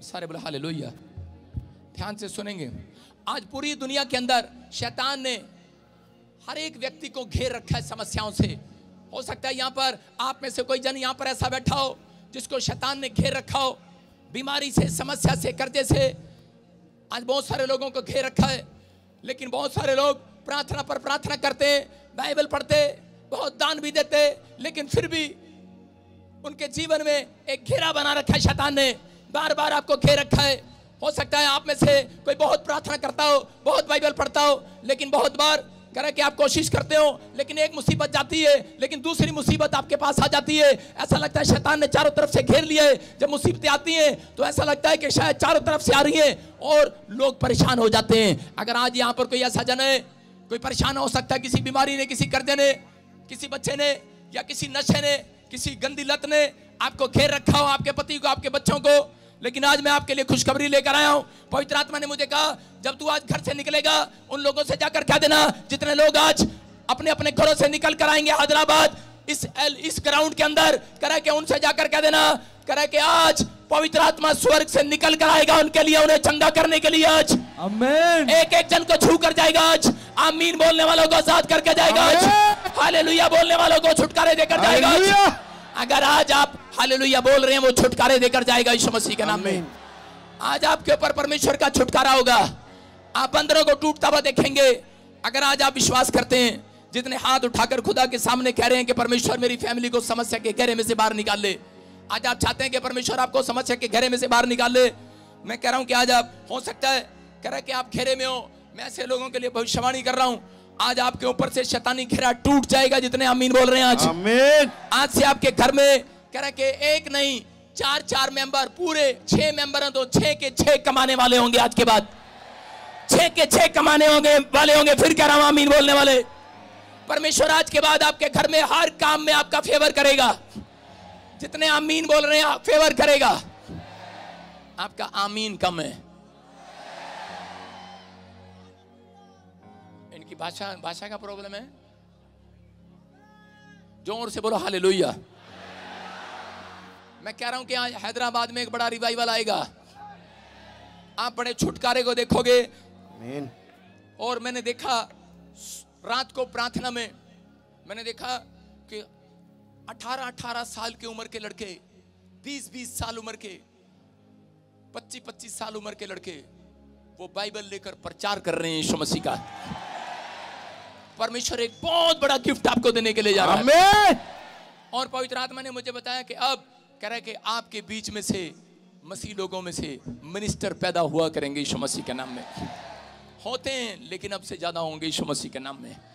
सारे बोले हालेलुया। ध्यान से सुनेंगे। आज पूरी दुनिया के अंदर शैतान ने हर एक व्यक्ति को घेर रखा है समस्याओं से। हो सकता है यहाँ पर आप में से कोई जन यहाँ पर ऐसा बैठा हो जिसको शैतान ने घेर रखा हो, बीमारी से, समस्या से, कर्जे से। आज बहुत सारे लोगों को घेर रखा है, लेकिन बहुत सारे लोग प्रार्थना पर प्रार्थना करते, बाइबल पढ़ते, बहुत दान भी देते, लेकिन फिर भी उनके जीवन में एक घेरा बना रखा है शैतान ने। बार बार आपको घेर रखा है। हो सकता है आप में से कोई बहुत प्रार्थना करता हो, बहुत बाइबल पढ़ता हो, लेकिन बहुत बार करे कि आप कोशिश करते हो, लेकिन एक मुसीबत जाती है, लेकिन दूसरी मुसीबत आपके पास आ जाती है। ऐसा लगता है शैतान ने चारों तरफ से घेर लिया है। जब मुसीबतें आती हैं तो ऐसा लगता है कि शायद चारों तरफ से आ रही हैं और लोग परेशान हो जाते हैं। अगर आज यहाँ पर कोई ऐसा जन है, कोई परेशान हो सकता है, किसी बीमारी ने, किसी कर्जे ने, किसी बच्चे ने, या किसी नशे ने, किसी गंदी लत ने आपको घेर रखा हो, आपके पति को, आपके बच्चों को, लेकिन आज मैं आपके लिए खुशखबरी लेकर आया हूं। पवित्र आत्मा ने मुझे कहा जब तू आज घर से निकलेगा उन लोगों से जाकर कह देना, जितने लोग आज अपने अपने घरों से निकल कर आएंगे हैदराबाद इस ग्राउंड के अंदर, करे कि उनसे जाकर कह देना, करे कि आज पवित्र आत्मा स्वर्ग से निकल कर आएगा उनके लिए, उन्हें चंगा करने के लिए। आज आमीन। एक एक जन को छू कर जाएगा। आज आमीन बोलने वालों को आजाद करके जाएगा। आज हालेलुया बोलने वालों को छुटकारे देकर जाएगा। अगर आज आप हालेलुया बोल रहे हैं, वो छुटकारे देकर जाएगा यीशु मसीह के नाम में। आज आपके ऊपर परमेश्वर का छुटकारा होगा। आप बंदरों को टूटता हुआ देखेंगे। अगर आज आप विश्वास करते हैं, जितने हाथ उठाकर खुदा के सामने कह रहे हैं कि परमेश्वर मेरी फैमिली को समस्या के घेरे में से बाहर निकाल ले, आज आप चाहते हैं कि परमेश्वर आपको समस्या के घेरे में से बाहर निकाल ले, मैं कह रहा हूं कि आज आप, हो सकता है कह रहा है कि आप घेरे में हो, मैं ऐसे लोगों के लिए भविष्यवाणी कर रहा हूं, आज आपके ऊपर से शैतानी घेरा टूट जाएगा। जितने आमीन बोल रहे हैं आज आमीन। आज से आपके घर में कह रहा है कि एक नहीं, 4 मेंबर, पूरे 6 मेंबर हैं, तो 6 के 6 कमाने वाले होंगे। आज के बाद 6 के 6 कमाने वाले होंगे। फिर कह रहा हूं आमीन बोलने वाले। परमेश्वर आज के बाद आपके घर में हर काम में आपका फेवर करेगा। जितने आमीन बोल रहे हैं फेवर करेगा। आपका आमीन कम है। इनकी भाषा का प्रॉब्लम है। जोर से बोलो हालेलुया। मैं कह रहा हूं कि आज हैदराबाद में एक बड़ा रिवाइवल आएगा। आप बड़े छुटकारे को देखोगे। आमीन। और मैंने देखा रात को प्रार्थना में, मैंने देखा कि 18 साल की उम्र के लड़के, 20 साल उम्र के, 25 साल उम्र के लड़के, वो बाइबल लेकर प्रचार कर रहे हैं यीशु मसीह का। परमेश्वर एक बहुत बड़ा गिफ्ट आपको देने के लिए जा रहा है। और पवित्र आत्मा ने मुझे बताया कि अब कह रहा है कि आपके बीच में से, मसीह लोगों में से मिनिस्टर पैदा हुआ करेंगे यीशु मसीह के नाम में। होते हैं, लेकिन अब से ज्यादा होंगे यीशु मसीह के नाम में।